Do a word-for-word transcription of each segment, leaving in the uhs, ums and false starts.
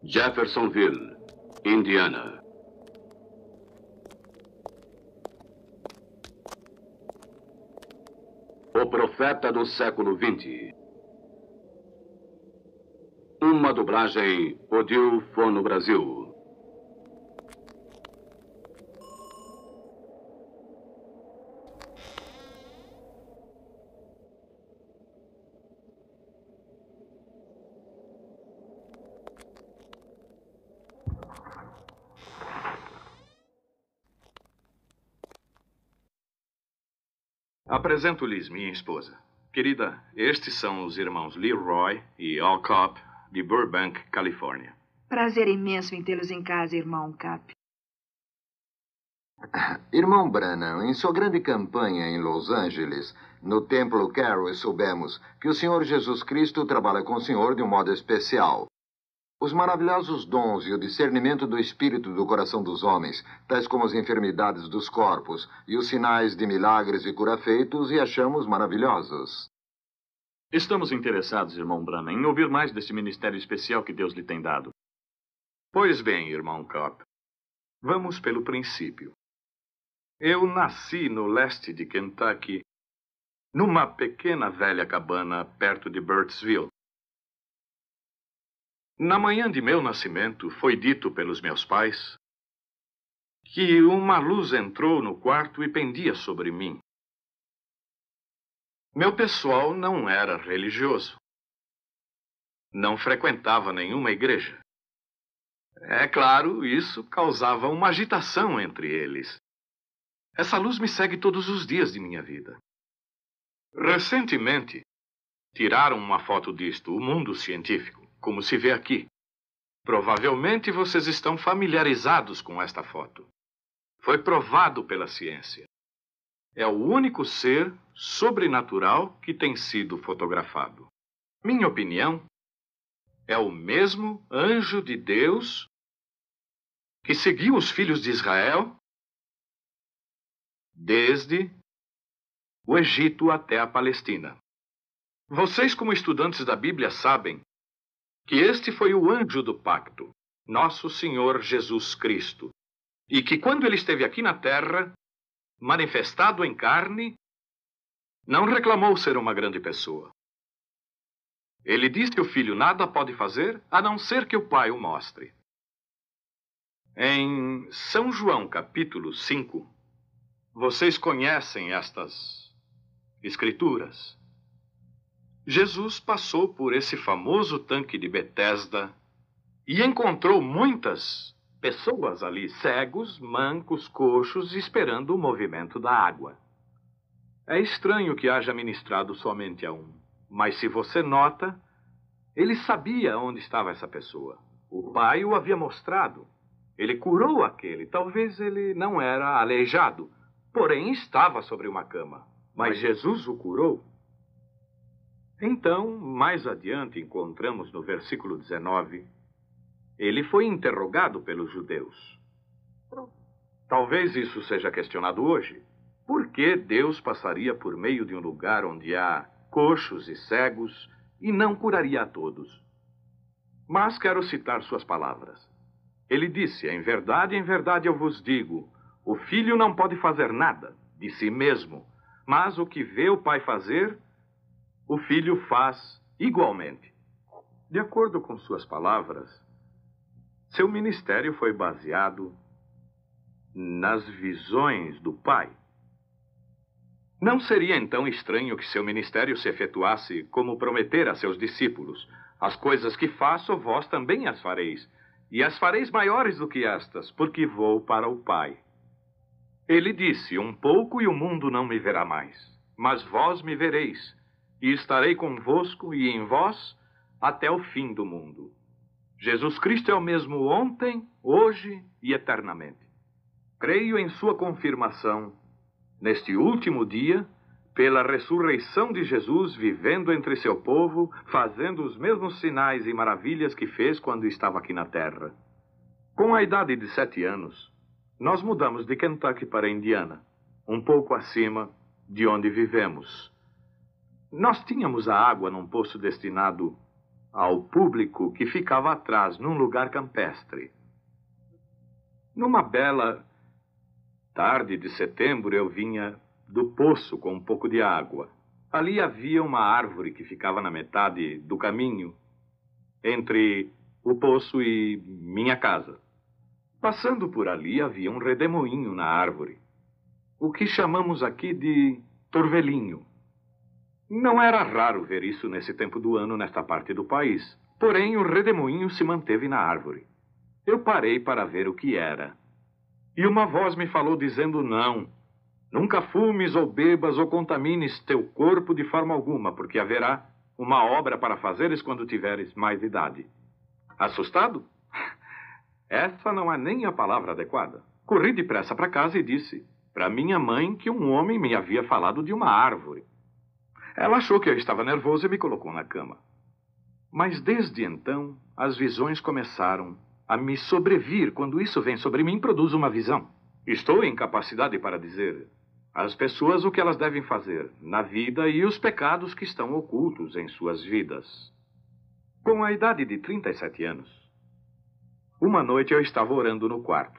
Jeffersonville, Indiana. O Profeta do Século vinte. Uma dublagem Odil Fono Brasil. Apresento-lhes minha esposa. Querida, estes são os irmãos Leroy e Al Cobb, de Burbank, Califórnia. Prazer imenso em tê-los em casa, irmão Cap. Irmão Branham, em sua grande campanha em Los Angeles, no Templo Carroll, soubemos que o Senhor Jesus Cristo trabalha com o Senhor de um modo especial. Os maravilhosos dons e o discernimento do espírito do coração dos homens, tais como as enfermidades dos corpos e os sinais de milagres e cura feitos, e achamos maravilhosos. Estamos interessados, irmão Branham, em ouvir mais desse ministério especial que Deus lhe tem dado. Pois bem, irmão Cobb, vamos pelo princípio. Eu nasci no leste de Kentucky, numa pequena velha cabana perto de Burttsville. Na manhã de meu nascimento, foi dito pelos meus pais que uma luz entrou no quarto e pendia sobre mim. Meu pessoal não era religioso. Não frequentava nenhuma igreja. É claro, isso causava uma agitação entre eles. Essa luz me segue todos os dias de minha vida. Recentemente, tiraram uma foto disto, o mundo científico, como se vê aqui. Provavelmente vocês estão familiarizados com esta foto. Foi provado pela ciência. É o único ser sobrenatural que tem sido fotografado. Minha opinião, é o mesmo anjo de Deus que seguiu os filhos de Israel desde o Egito até a Palestina. Vocês, como estudantes da Bíblia, sabem que este foi o anjo do pacto, nosso Senhor Jesus Cristo, e que quando ele esteve aqui na terra, manifestado em carne, não reclamou ser uma grande pessoa. Ele disse que o filho nada pode fazer, a não ser que o pai o mostre. Em São João, capítulo cinco, vocês conhecem estas escrituras. Jesus passou por esse famoso tanque de Betesda e encontrou muitas pessoas ali, cegos, mancos, coxos, esperando o movimento da água. É estranho que haja ministrado somente a um, mas se você nota, ele sabia onde estava essa pessoa. O pai o havia mostrado. Ele curou aquele. Talvez ele não era aleijado, porém estava sobre uma cama. Mas Jesus o curou. Então, mais adiante, encontramos no versículo dezenove, ele foi interrogado pelos judeus. Talvez isso seja questionado hoje. Por que Deus passaria por meio de um lugar onde há coxos e cegos e não curaria a todos? Mas quero citar suas palavras. Ele disse, em verdade, em verdade eu vos digo, o filho não pode fazer nada de si mesmo, mas o que vê o pai fazer, o filho faz igualmente. De acordo com suas palavras, seu ministério foi baseado nas visões do pai. Não seria então estranho que seu ministério se efetuasse como prometer a seus discípulos: as coisas que faço, vós também as fareis, e as fareis maiores do que estas, porque vou para o Pai. Ele disse, um pouco e o mundo não me verá mais, mas vós me vereis, e estarei convosco e em vós até o fim do mundo. Jesus Cristo é o mesmo ontem, hoje e eternamente. Creio em sua confirmação, neste último dia, pela ressurreição de Jesus, vivendo entre seu povo, fazendo os mesmos sinais e maravilhas que fez quando estava aqui na terra. Com a idade de sete anos, nós mudamos de Kentucky para Indiana, um pouco acima de onde vivemos. Nós tínhamos a água num poço destinado ao público que ficava atrás, num lugar campestre. Numa bela tarde de setembro, eu vinha do poço com um pouco de água. Ali havia uma árvore que ficava na metade do caminho entre o poço e minha casa. Passando por ali, havia um redemoinho na árvore, o que chamamos aqui de torvelinho. Não era raro ver isso nesse tempo do ano nesta parte do país. Porém, o redemoinho se manteve na árvore. Eu parei para ver o que era. E uma voz me falou dizendo não. Nunca fumes ou bebas ou contamines teu corpo de forma alguma, porque haverá uma obra para fazeres quando tiveres mais idade. Assustado? Essa não é nem a palavra adequada. Corri depressa para casa e disse para minha mãe que um homem me havia falado de uma árvore. Ela achou que eu estava nervoso e me colocou na cama. Mas desde então, as visões começaram a me sobrevir. Quando isso vem sobre mim, produz uma visão. Estou em capacidade para dizer às pessoas o que elas devem fazer na vida e os pecados que estão ocultos em suas vidas. Com a idade de trinta e sete anos, uma noite eu estava orando no quarto.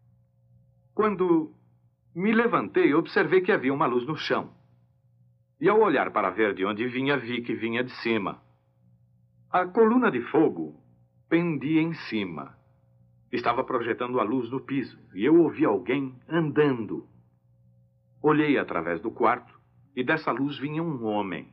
Quando me levantei, observei que havia uma luz no chão. E ao olhar para ver de onde vinha, vi que vinha de cima. A coluna de fogo pendia em cima. Estava projetando a luz no piso e eu ouvi alguém andando. Olhei através do quarto e dessa luz vinha um homem.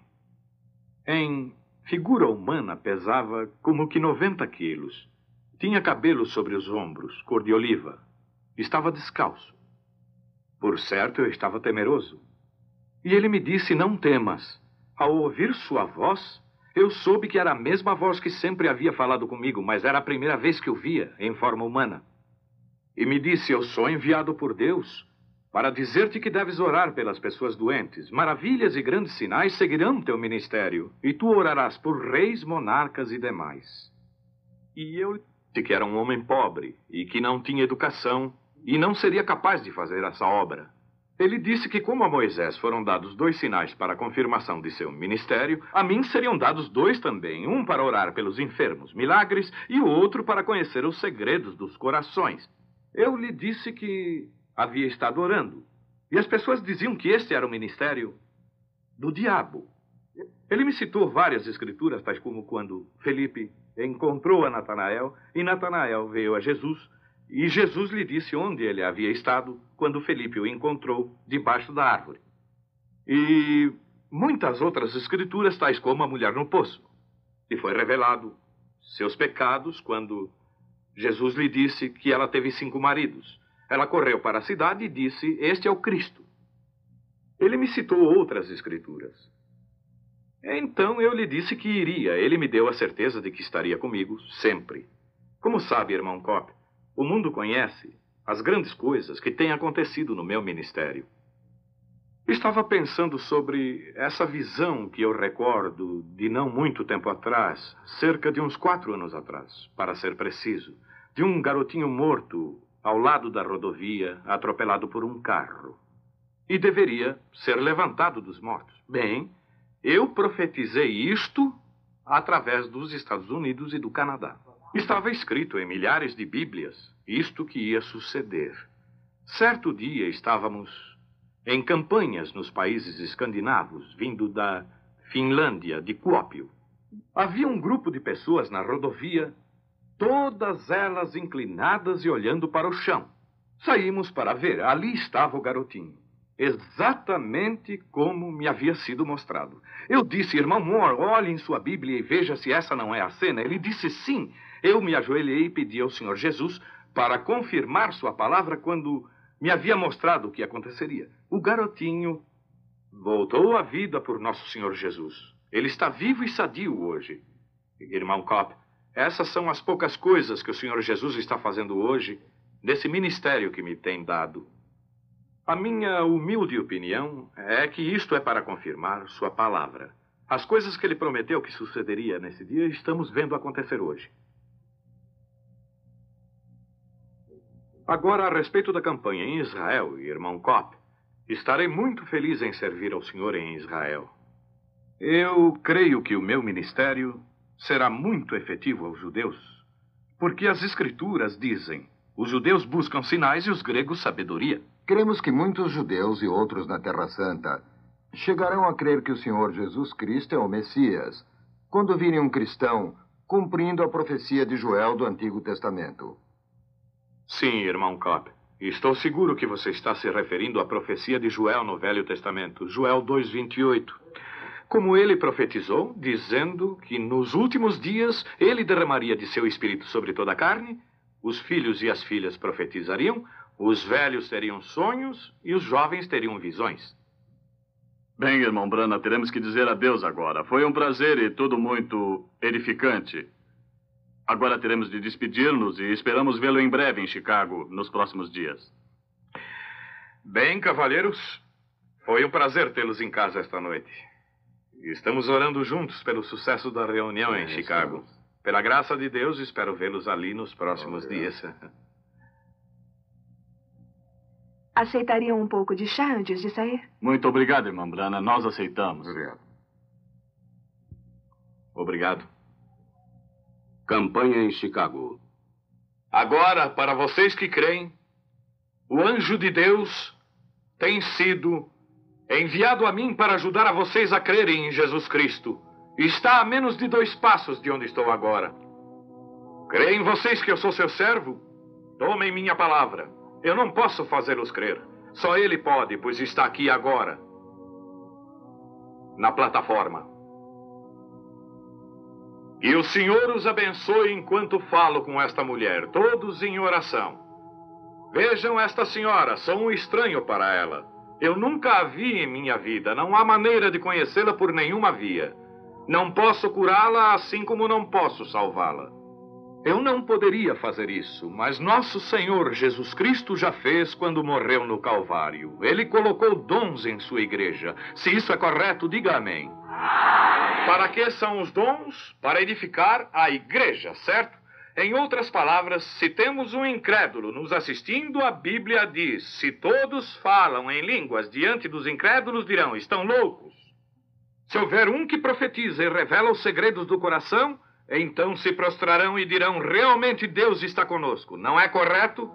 Em figura humana pesava como que noventa quilos. Tinha cabelo sobre os ombros, cor de oliva. Estava descalço. Por certo, eu estava temeroso. E ele me disse, não temas. Ao ouvir sua voz, eu soube que era a mesma voz que sempre havia falado comigo, mas era a primeira vez que o via em forma humana. E me disse, eu sou enviado por Deus para dizer-te que deves orar pelas pessoas doentes. Maravilhas e grandes sinais seguirão teu ministério, e tu orarás por reis, monarcas e demais. E eu disse que era um homem pobre e que não tinha educação e não seria capaz de fazer essa obra. Ele disse que como a Moisés foram dados dois sinais para a confirmação de seu ministério, a mim seriam dados dois também, um para orar pelos enfermos, milagres, e o outro para conhecer os segredos dos corações. Eu lhe disse que havia estado orando, e as pessoas diziam que este era o ministério do diabo. Ele me citou várias escrituras, tais como quando Felipe encontrou a Natanael, e Natanael veio a Jesus, e Jesus lhe disse onde ele havia estado quando Felipe o encontrou debaixo da árvore. E muitas outras escrituras, tais como a mulher no poço. E foi revelado seus pecados quando Jesus lhe disse que ela teve cinco maridos. Ela correu para a cidade e disse, este é o Cristo. Ele me citou outras escrituras. Então eu lhe disse que iria. Ele me deu a certeza de que estaria comigo sempre. Como sabe, irmão Kopp, o mundo conhece as grandes coisas que têm acontecido no meu ministério. Estava pensando sobre essa visão que eu recordo de não muito tempo atrás, cerca de uns quatro anos atrás, para ser preciso, de um garotinho morto ao lado da rodovia, atropelado por um carro. E deveria ser levantado dos mortos. Bem, eu profetizei isto através dos Estados Unidos e do Canadá. Estava escrito em milhares de bíblias isto que ia suceder. Certo dia estávamos em campanhas nos países escandinavos, vindo da Finlândia, de Kuopio. Havia um grupo de pessoas na rodovia, todas elas inclinadas e olhando para o chão. Saímos para ver. Ali estava o garotinho, exatamente como me havia sido mostrado. Eu disse, irmão Moore, olhe em sua Bíblia e veja se essa não é a cena. Ele disse sim. Eu me ajoelhei e pedi ao Senhor Jesus para confirmar sua palavra quando me havia mostrado o que aconteceria. O garotinho voltou à vida por nosso Senhor Jesus. Ele está vivo e sadio hoje. Irmão Kopp, essas são as poucas coisas que o Senhor Jesus está fazendo hoje nesse ministério que me tem dado. A minha humilde opinião é que isto é para confirmar sua palavra. As coisas que ele prometeu que sucederia nesse dia, estamos vendo acontecer hoje. Agora, a respeito da campanha em Israel, irmão Kopp, estarei muito feliz em servir ao Senhor em Israel. Eu creio que o meu ministério será muito efetivo aos judeus, porque as Escrituras dizem: os judeus buscam sinais e os gregos sabedoria. Cremos que muitos judeus e outros na Terra Santa chegarão a crer que o Senhor Jesus Cristo é o Messias, quando virem um cristão cumprindo a profecia de Joel do Antigo Testamento. Sim, irmão Cobb. Estou seguro que você está se referindo à profecia de Joel no Velho Testamento, Joel dois, vinte e oito. Como ele profetizou, dizendo que nos últimos dias ele derramaria de seu espírito sobre toda a carne, os filhos e as filhas profetizariam, os velhos teriam sonhos e os jovens teriam visões. Bem, irmão Branham, teremos que dizer adeus agora. Foi um prazer e tudo muito edificante. Agora teremos de despedir-nos e esperamos vê-lo em breve em Chicago, nos próximos dias. Bem, cavalheiros, foi um prazer tê-los em casa esta noite. Estamos orando juntos pelo sucesso da reunião em Chicago. Pela graça de Deus, espero vê-los ali nos próximos dias. Aceitariam um pouco de chá antes de sair? Muito obrigado, irmã Branham. Nós aceitamos. Obrigado. Obrigado. Campanha em Chicago. Agora, para vocês que creem, o anjo de Deus tem sido enviado a mim para ajudar a vocês a crerem em Jesus Cristo. Está a menos de dois passos de onde estou agora. Creem vocês que eu sou seu servo? Tomem minha palavra. Eu não posso fazê-los crer. Só ele pode, pois está aqui agora, na plataforma. E o Senhor os abençoe enquanto falo com esta mulher, todos em oração. Vejam esta senhora, sou um estranho para ela. Eu nunca a vi em minha vida, não há maneira de conhecê-la por nenhuma via. Não posso curá-la, assim como não posso salvá-la. Eu não poderia fazer isso, mas nosso Senhor Jesus Cristo já fez quando morreu no Calvário. Ele colocou dons em sua igreja. Se isso é correto, diga amém. Para que são os dons? Para edificar a igreja, certo? Em outras palavras, se temos um incrédulo nos assistindo, a Bíblia diz: se todos falam em línguas diante dos incrédulos, dirão, estão loucos. Se houver um que profetiza e revela os segredos do coração, então se prostrarão e dirão, realmente Deus está conosco. Não é correto?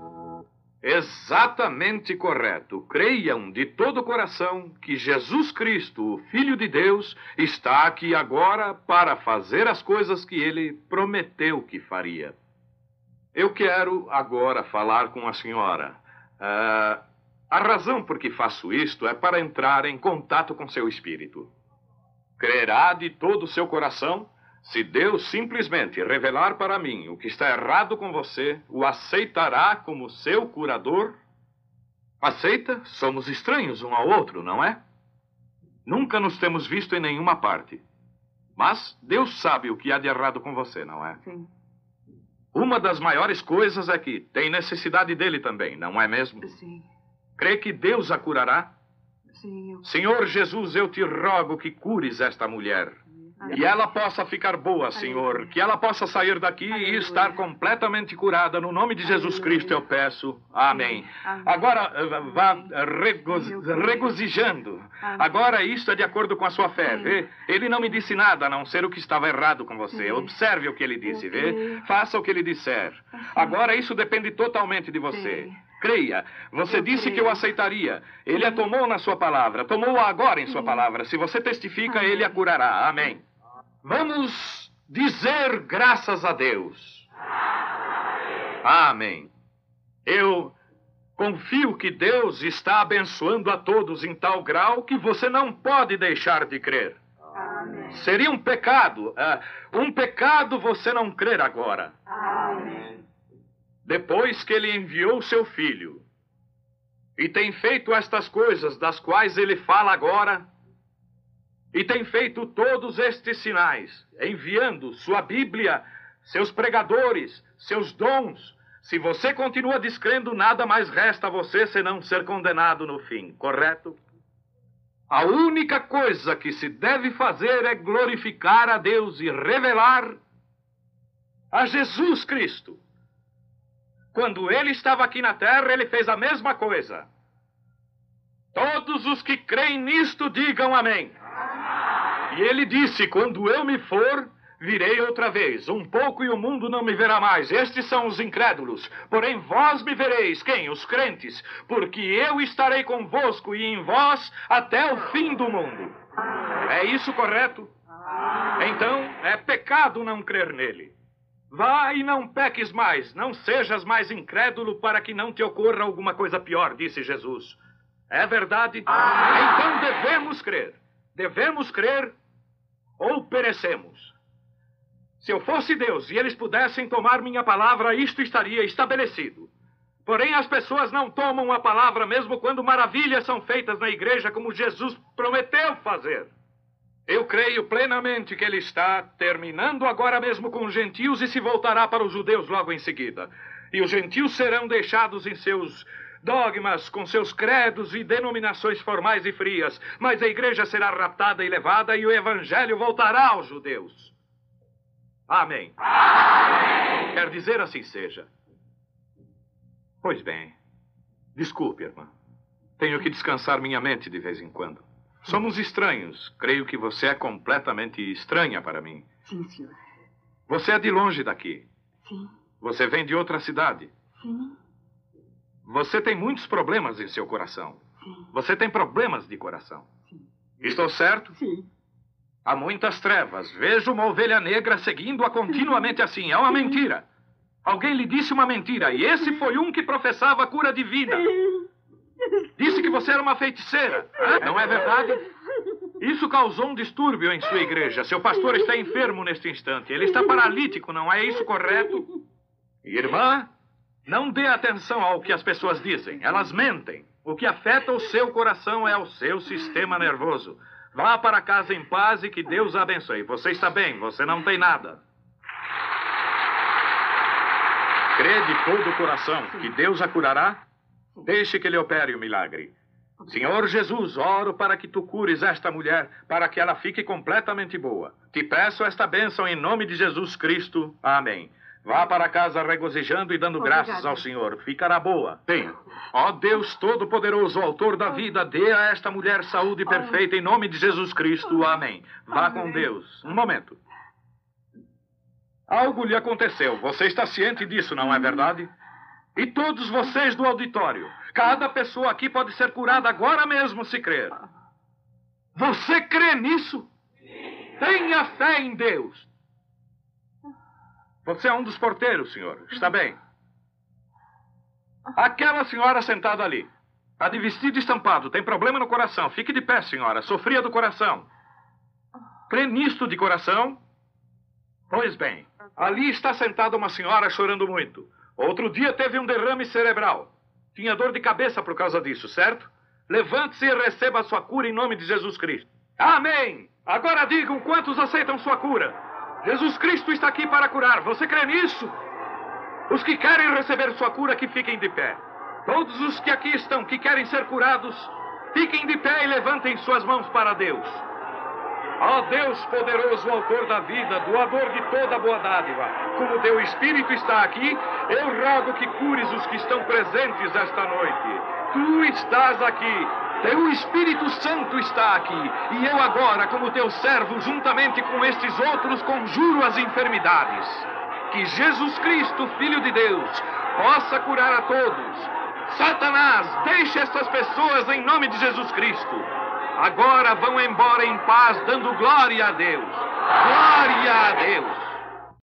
Exatamente correto. Creiam de todo o coração que Jesus Cristo, o Filho de Deus, está aqui agora para fazer as coisas que ele prometeu que faria. Eu quero agora falar com a senhora. Uh, a razão por que faço isto é para entrar em contato com seu espírito. Crerá de todo o seu coração? Se Deus simplesmente revelar para mim o que está errado com você, o aceitará como seu curador? Aceita? Somos estranhos um ao outro, não é? Nunca nos temos visto em nenhuma parte. Mas Deus sabe o que há de errado com você, não é? Sim. Uma das maiores coisas é que tem necessidade dele também, não é mesmo? Sim. Crê que Deus a curará? Sim, eu... Senhor Jesus, eu te rogo que cures esta mulher. E ela possa ficar boa, Senhor. Que ela possa sair daqui e estar completamente curada. No nome de Jesus Cristo eu peço. Amém. Agora, vá rego- regozijando. Agora, isto é de acordo com a sua fé, vê? Ele não me disse nada, a não ser o que estava errado com você. Observe o que ele disse, vê? Faça o que ele disser. Agora, isso depende totalmente de você. Creia. Você disse que eu aceitaria. Ele a tomou na sua palavra. Tomou-a agora em sua palavra. Se você testifica, ele a curará. Amém. Vamos dizer graças a Deus. Amém. Eu confio que Deus está abençoando a todos em tal grau que você não pode deixar de crer. Amém. Seria um pecado. Uh, um pecado você não crer agora. Amém. Depois que ele enviou seu filho e tem feito estas coisas das quais ele fala agora, e tem feito todos estes sinais, enviando sua Bíblia, seus pregadores, seus dons. Se você continua descrendo, nada mais resta a você senão ser condenado no fim, correto? A única coisa que se deve fazer é glorificar a Deus e revelar a Jesus Cristo. Quando ele estava aqui na terra, ele fez a mesma coisa. Todos os que creem nisto, digam amém. E ele disse, quando eu me for, Virei outra vez, um pouco e o mundo não me verá mais. Estes são os incrédulos. Porém, vós me vereis, quem? Os crentes. Porque eu estarei convosco e em vós até o fim do mundo. É isso correto? Então, é pecado não crer nele. Vá e não peques mais. Não sejas mais incrédulo para que não te ocorra alguma coisa pior, disse Jesus. É verdade? Então devemos crer. Devemos crer ou perecemos. Se eu fosse Deus e eles pudessem tomar minha palavra, isto estaria estabelecido. Porém, as pessoas não tomam a palavra mesmo quando maravilhas são feitas na igreja como Jesus prometeu fazer. Eu creio plenamente que ele está terminando agora mesmo com os gentios e se voltará para os judeus logo em seguida. E os gentios serão deixados em seus dogmas, com seus credos e denominações formais e frias. Mas a igreja será raptada e levada e o evangelho voltará aos judeus. Amém. Amém. Quer dizer assim seja. Pois bem. Desculpe, irmã. Tenho que descansar minha mente de vez em quando. Somos estranhos. Creio que você é completamente estranha para mim. Sim, senhor. Você é de longe daqui. Sim. Você vem de outra cidade. Sim. Você tem muitos problemas em seu coração. Sim. Você tem problemas de coração. Sim. Estou certo? Sim. Há muitas trevas. Vejo uma ovelha negra seguindo-a continuamente assim. É uma mentira. Alguém lhe disse uma mentira. E esse foi um que professava a cura divina. Disse que você era uma feiticeira. Ah, não é verdade? Isso causou um distúrbio em sua igreja. Seu pastor está enfermo neste instante. Ele está paralítico, não é isso correto? Irmã, não dê atenção ao que as pessoas dizem. Elas mentem. O que afeta o seu coração é o seu sistema nervoso. Vá para casa em paz e que Deus a abençoe. Você está bem, você não tem nada. Crê de todo o coração que Deus a curará? Deixe que ele opere o milagre. Senhor Jesus, oro para que tu cures esta mulher, para que ela fique completamente boa. Te peço esta bênção em nome de Jesus Cristo. Amém. Vá para casa regozijando e dando Obrigada. graças ao Senhor. Ficará boa. Tenha. Ó Deus Todo-Poderoso, autor da vida, dê a esta mulher saúde perfeita em nome de Jesus Cristo. Amém. Vá com Deus. Um momento. Algo lhe aconteceu. Você está ciente disso, não é verdade? E todos vocês do auditório. Cada pessoa aqui pode ser curada agora mesmo se crer. Você crê nisso? Tenha fé em Deus. Você é um dos porteiros, senhor. Está bem. Aquela senhora sentada ali. A de vestido estampado. Tem problema no coração. Fique de pé, senhora. Sofria do coração. Crê nisto de coração? Pois bem. Ali está sentada uma senhora chorando muito. Outro dia teve um derrame cerebral. Tinha dor de cabeça por causa disso, certo? Levante-se e receba a sua cura em nome de Jesus Cristo. Amém! Agora digam quantos aceitam sua cura. Jesus Cristo está aqui para curar. Você crê nisso? Os que querem receber sua cura, que fiquem de pé. Todos os que aqui estão, que querem ser curados, fiquem de pé e levantem suas mãos para Deus. Ó Deus poderoso, autor da vida, doador de toda boa dádiva, como teu Espírito está aqui, eu rogo que cures os que estão presentes esta noite. Tu estás aqui, teu Espírito Santo está aqui, e eu agora, como teu servo, juntamente com estes outros, conjuro as enfermidades. Que Jesus Cristo, Filho de Deus, possa curar a todos. Satanás, deixe estas pessoas em nome de Jesus Cristo. Agora vão embora em paz, dando glória a Deus. Glória a Deus.